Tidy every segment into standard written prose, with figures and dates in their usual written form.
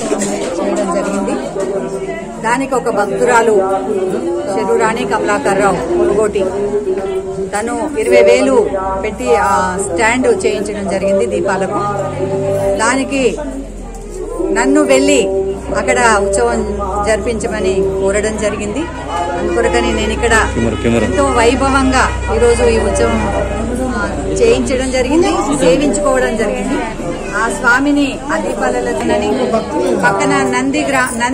ఉత్సవం చేయడం జరిగింది. దానికి ఒక భక్తురాలు శరూరాణి కమలాకర్రావు మునుగోటి తను 20,000 పెట్టి ఆ స్టాండ్ చేయించడం జరిగింది దీపాలకు. దానికి నన్ను వెళ్లి అక్కడ ఉత్సవం జరిపించమని కోరడం జరిగింది. అందుకొరకని నేను ఇక్కడ ఎంతో వైభవంగా ఈరోజు ఈ ఉత్సవం చేయించడం జరిగింది, సేవించుకోవడం జరిగింది. ఆ స్వామిని ఆ దీపాలలో పక్కన నంది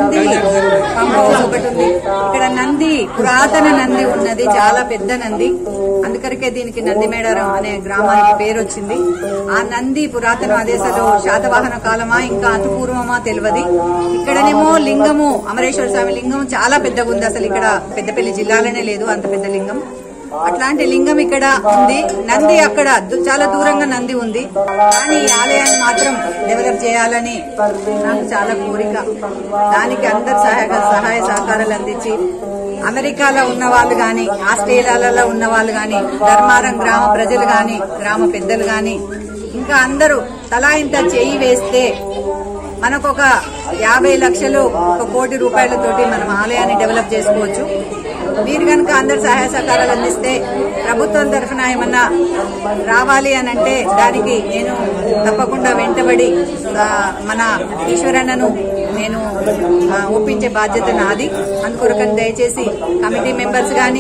పంప్ హౌస్ ఒకటి ఉంది. ఇక్కడ నంది పురాతన నంది ఉన్నది, చాలా పెద్ద నంది. అందుకరికే దీనికి నంది మేడారం అనే గ్రామానికి పేరు వచ్చింది. ఆ నంది పురాతన అదేశలో శాతవాహన కాలమా ఇంకా అతి పూర్వమా తెలియదు. ఇక్కడనేమో లింగము అమరేశ్వర స్వామి లింగం చాలా పెద్దగా ఉంది. అసలు ఇక్కడ పెద్దపల్లి జిల్లాలోనే లేదు అంత పెద్ద లింగం. అట్లాంటి లింగం ఇక్కడ ఉంది. నంది అక్కడ చాలా దూరంగా నంది ఉంది. కానీ ఈ ఆలయాన్ని మాత్రం డెవలప్ చేయాలని నాకు చాలా కోరిక. దానికి అందరు సహాయ సహకారాలు అందించి అమెరికాలో ఉన్న వాళ్ళు గాని, ఆస్ట్రేలియాలలో ఉన్న వాళ్ళు గాని, ధర్మారం గ్రామ ప్రజలు గాని, గ్రామ పెద్దలు గాని ఇంకా అందరూ తలా ఇంత చేయి వేస్తే మనకొక 50 లక్షలు 1 కోటి రూపాయలతోటి మనం ఆలయాన్ని డెవలప్ చేసుకోవచ్చు. మీరు కనుక అందరు సహాయ సహకారాలు అందిస్తే ప్రభుత్వం తరఫున ఏమన్నా రావాలి అని అంటే దానికి నేను తప్పకుండా వెంటబడి మన ఈశ్వరన్నను నేను ఒప్పించే బాధ్యత నాది. అందుకొరకని దయచేసి కమిటీ మెంబర్స్ గాని,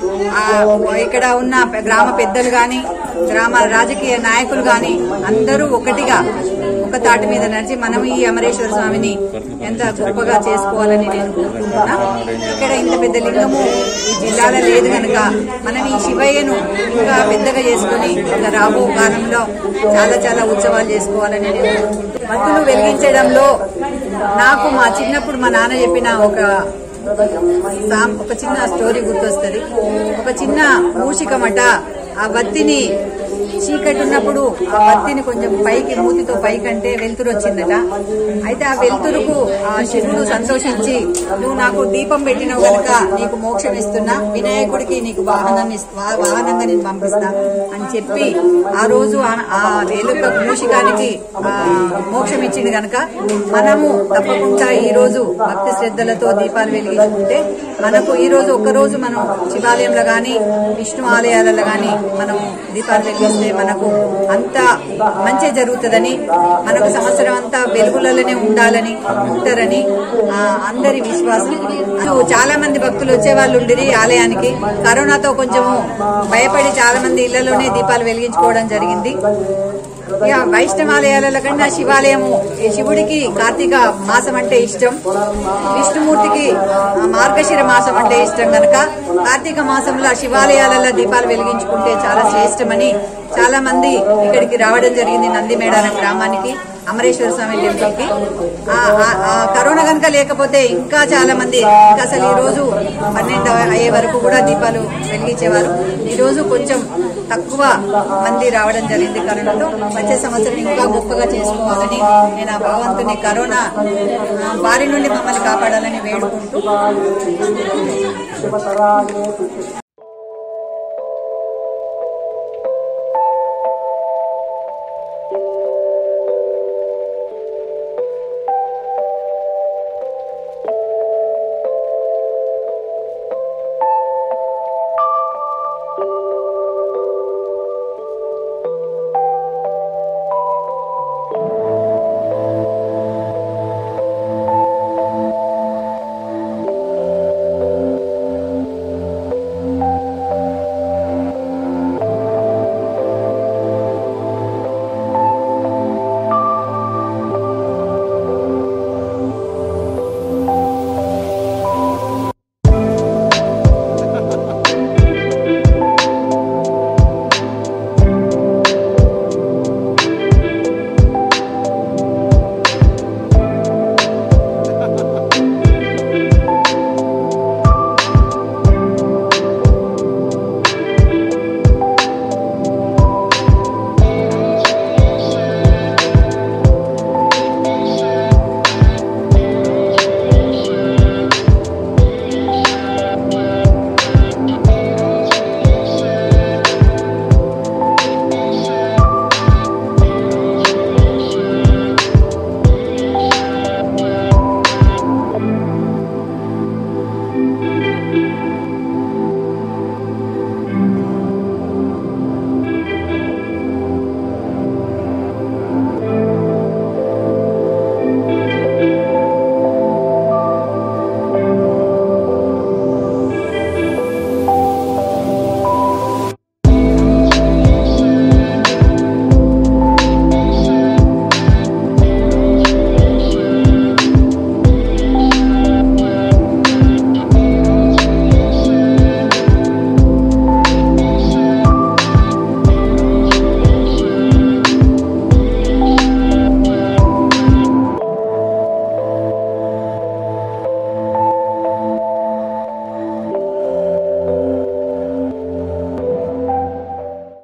ఇక్కడ ఉన్న గ్రామ పెద్దలు గాని, గ్రామ రాజకీయ నాయకులు గాని అందరూ ఒకటిగా ఒక తాటి మీద నడిచి మనం ఈ అమరేశ్వర స్వామిని ఎంత గొప్పగా చేసుకోవాలని నేను కోరుకుంటున్నా. ఇక్కడ ఇంత పెద్ద లింగము ఈ జిల్లాలో లేదు కనుక మనం ఈ శివయ్యను ఇంకా పెద్దగా చేసుకుని ఇంకా రాబో కాలంలో చాలా చాలా ఉత్సవాలు చేసుకోవాలని నేను భక్తులు వెలిగించడంలో నాకు మా చిన్నప్పుడు మా నాన్న చెప్పిన ఒక చిన్న స్టోరీ గుర్తొస్తుంది. ఒక చిన్న మూషికమట ఆ వత్తిని చీకటి ఉన్నప్పుడు ఆ వత్తిని కొంచెం పైకి మూతితో పైకంటే వెలుతురు వచ్చిందట. అయితే ఆ వెలుతురుకు ఆ శివుడు సంతోషించి నువ్వు నాకు దీపం పెట్టినవు కనుక నీకు మోక్షం ఇస్తున్నా, వినాయకుడికి నీకు వాహనంగా నేను పంపిస్తా అని చెప్పి ఆ రోజు ఆ వేలుక మూషికానికి మోక్షం ఇచ్చింది కనుక మనము తప్పకుండా ఈ రోజు భక్తి శ్రద్ధలతో దీపాలు వెలిగించుకుంటే మనకు ఈ రోజు ఒక్కరోజు మనం శివాలయంలో గాని విష్ణు ఆలయాలలో గాని మనం దీపాలు వెలిగిస్తే మనకు అంత మంచి జరుగుతుందని, మనకు సంవత్సరం అంతా వెలుగులలోనే ఉండాలని ఉంటారని అందరి విశ్వాసం. చాలా మంది భక్తులు వచ్చే వాళ్ళు ఉండేది ఆలయానికి. కరోనాతో కొంచెము భయపడి చాలా మంది ఇళ్లలోనే దీపాలు వెలిగించుకోవడం జరిగింది. ఇక వైష్ణవాలయాల కన్నా శివాలయము శివుడికి కార్తీక మాసం అంటే ఇష్టం, విష్ణుమూర్తికి మార్గశిర మాసం అంటే ఇష్టం కనుక కార్తీక మాసంలో శివాలయాలలో దీపాలు వెలిగించుకుంటే చాలా శ్రేష్టమని చాలా మంది ఇక్కడికి రావడం జరిగింది. నంది మేడారం గ్రామానికి అమరేశ్వర స్వామి టెంపుల్ కి. కరోనా కనుక లేకపోతే ఇంకా చాలా మంది ఇంకా అసలు ఈ రోజు 12 అయ్యే వరకు కూడా దీపాలు వెలిగించేవారు. ఈ రోజు కొంచెం తక్కువ మంది రావడం జరిగింది కరోనాతో. వచ్చే సంవత్సరం ఇంకా గొప్పగా చేసుకోవాలని నేను ఆ భగవంతుని కరోనా బారి నుండి మమ్మల్ని కాపాడాలని వేడుకుంటూ